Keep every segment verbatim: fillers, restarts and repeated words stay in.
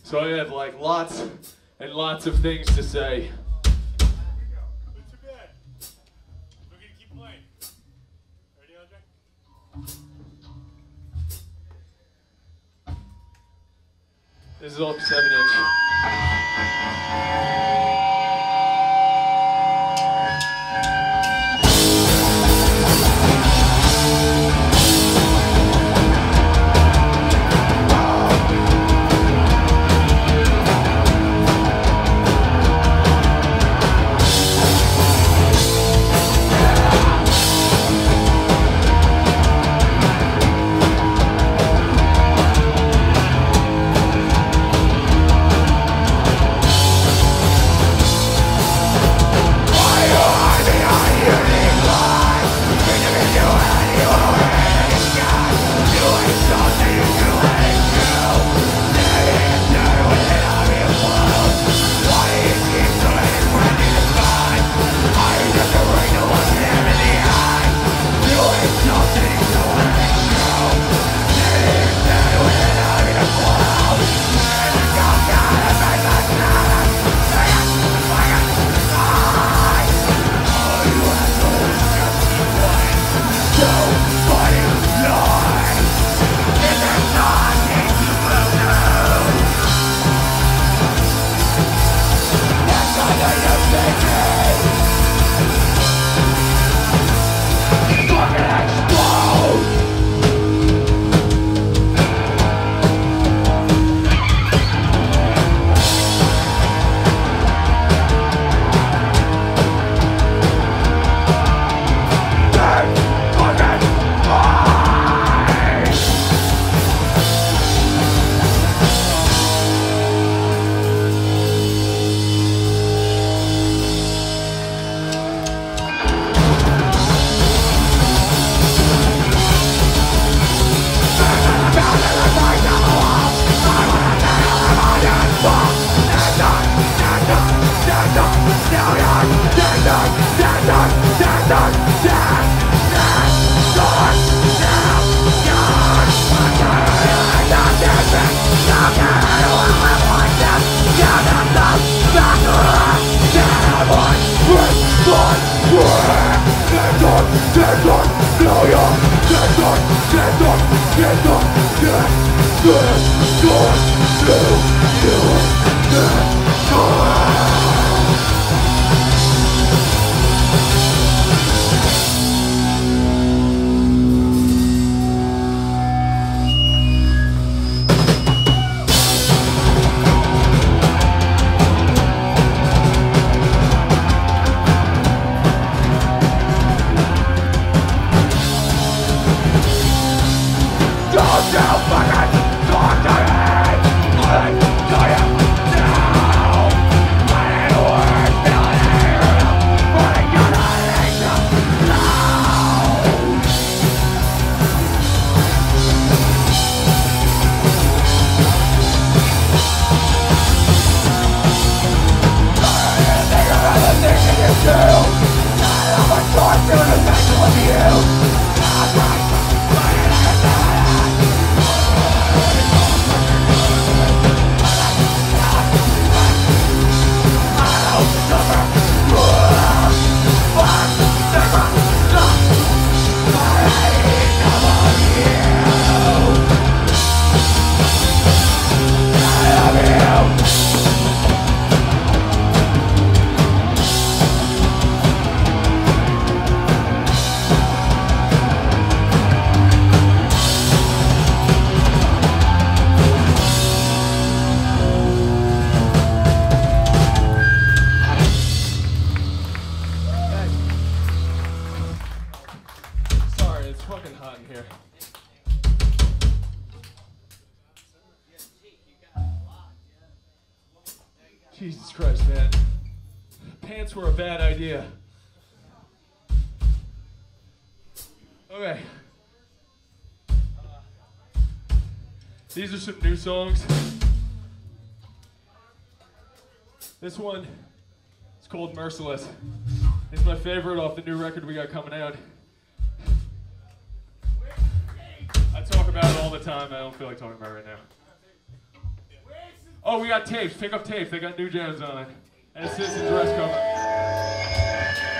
So I have like lots and lots of things to say. This is all seven inch. Jesus Christ, man. Pants were a bad idea. Okay. Uh, these are some new songs. This one is called Merciless. It's my favorite off the new record we got coming out. I talk about it all the time. I don't feel like talking about it right now. Oh, we got tapes. Pick up tapes. They got new jams on it. And it's Citizens Rest cover.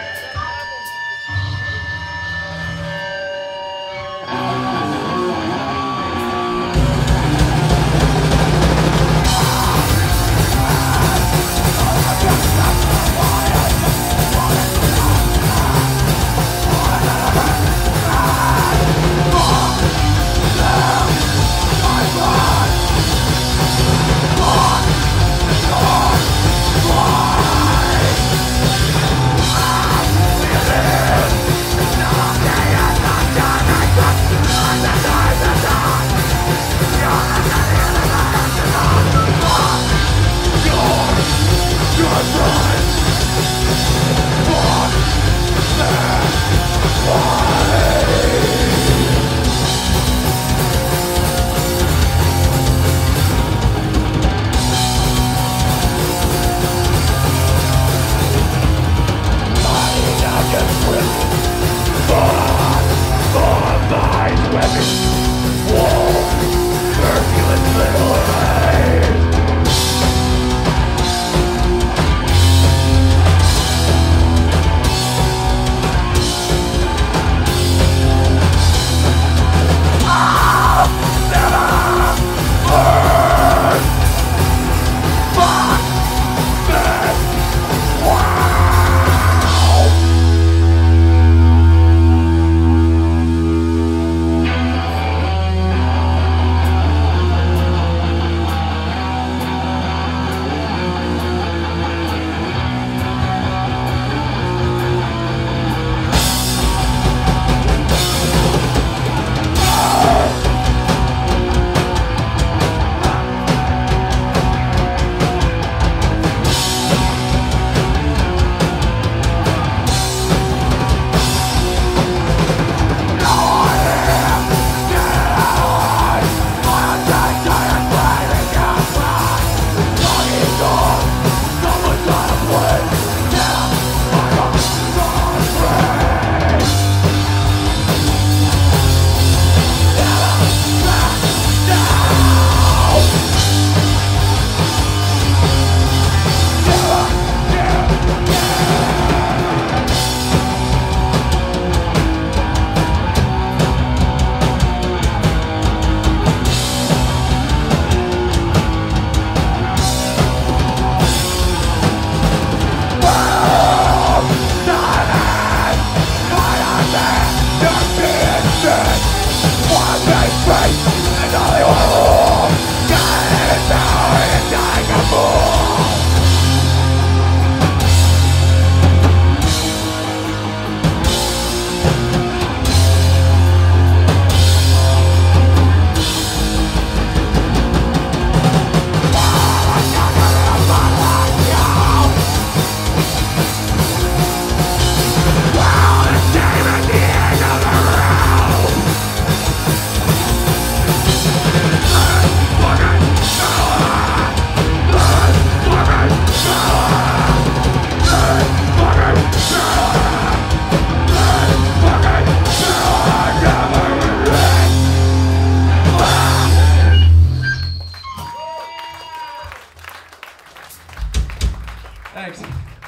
Thanks.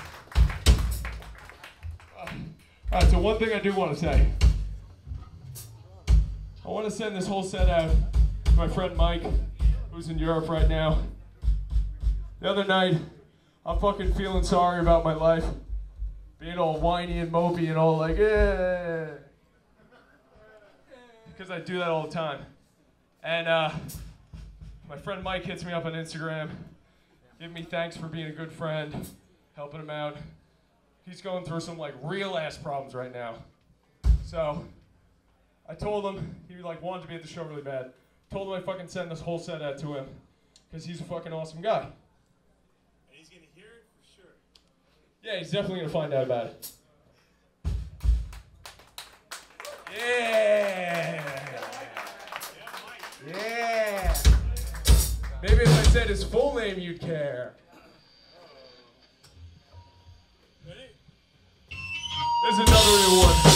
All right, so one thing I do want to say. I want to send this whole set out to my friend Mike, who's in Europe right now. The other night, I'm fucking feeling sorry about my life. Being all whiny and mopey and all like, eh. Because I do that all the time. And uh, my friend Mike hits me up on Instagram, giving me thanks for being a good friend, helping him out. He's going through some like real ass problems right now. So I told him, he like wanted to be at the show really bad. Told him I fucking send this whole set out to him, because he's a fucking awesome guy. And he's gonna hear it for sure. Yeah, he's definitely gonna find out about it. Yeah! Yeah! Maybe if I said his full name, you'd care. Ready? This is another real one.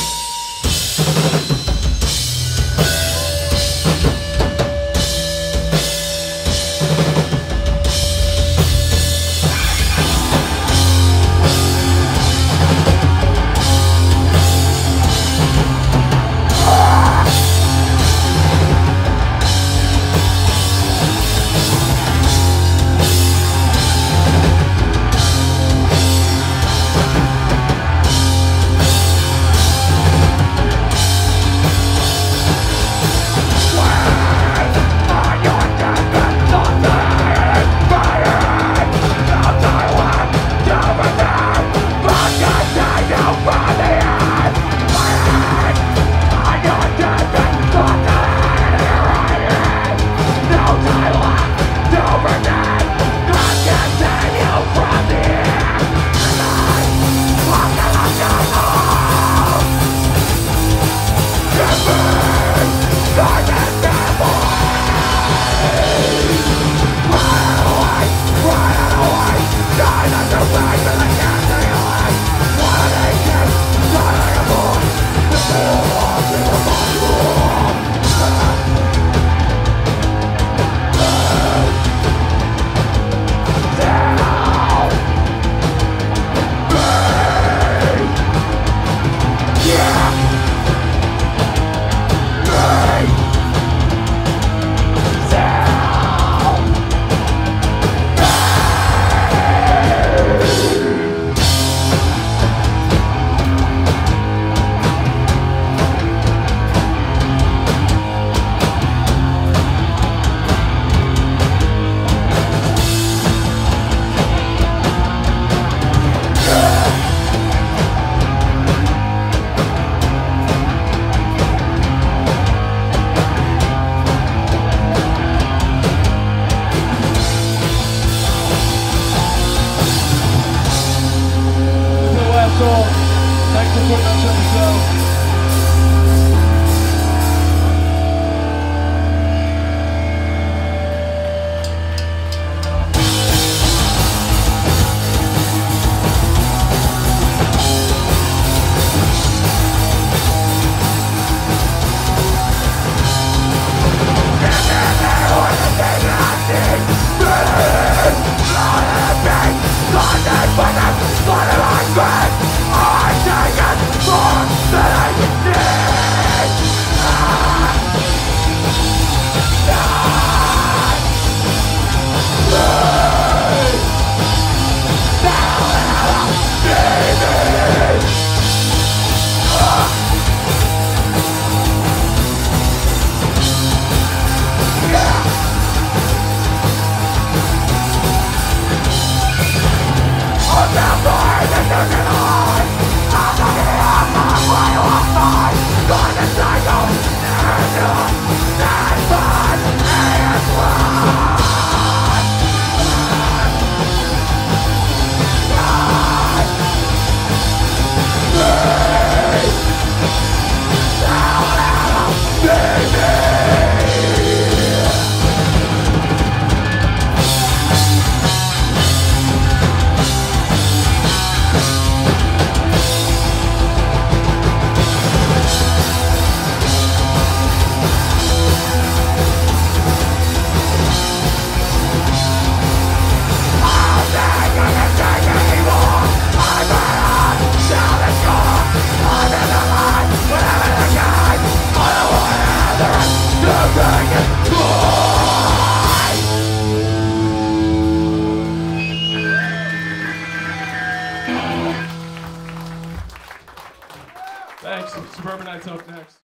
Thanks. Suburbanites up next.